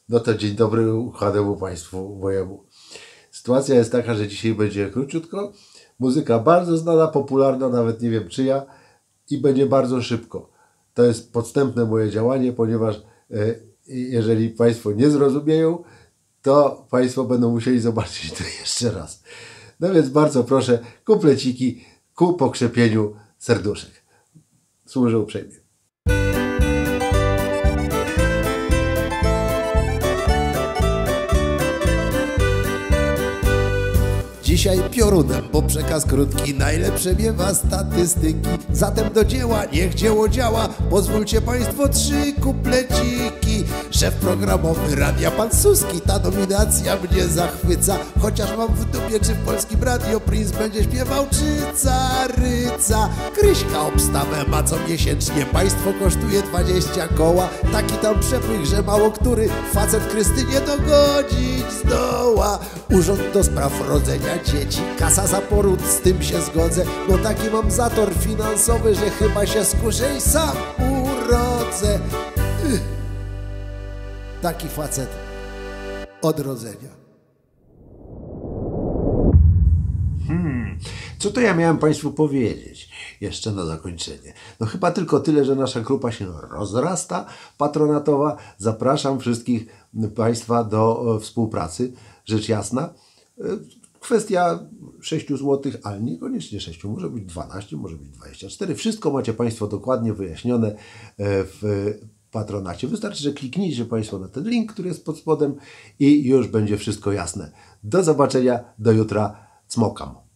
No to dzień dobry uchwanemu Państwu mojemu. Sytuacja jest taka, że dzisiaj będzie króciutko. Muzyka bardzo znana, popularna, nawet nie wiem czyja i będzie bardzo szybko. To jest podstępne moje działanie, ponieważ jeżeli Państwo nie zrozumieją, to Państwo będą musieli zobaczyć to jeszcze raz. No więc bardzo proszę, kupleciki ku pokrzepieniu serduszek. Służę uprzejmie. Dzisiaj piorunem, bo przekaz krótki, najlepsze miewa statystyki. Zatem do dzieła, niech dzieło działa. Pozwólcie Państwo 3 kupleciki. Szef programowy Radia Pan Suski, ta nominacja mnie zachwyca. Chociaż mam w dupie, czy w polskim radio Prince będzie śpiewał, czy Caryca. Kryśka obstawę ma co miesięcznie, państwo kosztuje 20 koła. Taki tam przepych, że mało który facet Krystynie dogodzić zdoła. Urząd do spraw rodzenia dzieci, kasa za poród, z tym się zgodzę, bo taki mam zator finansowy, że chyba się skuszę i sam urodzę. Taki facet od rodzenia. Co to ja miałem Państwu powiedzieć jeszcze na zakończenie? No chyba tylko tyle, że nasza grupa się rozrasta patronatowa. Zapraszam wszystkich Państwa do współpracy, rzecz jasna. Kwestia 6 zł, ale niekoniecznie 6, może być 12, może być 24. Wszystko macie Państwo dokładnie wyjaśnione w patronacie. Wystarczy, że kliknijcie Państwo na ten link, który jest pod spodem i już będzie wszystko jasne. Do zobaczenia, do jutra. Cmokam.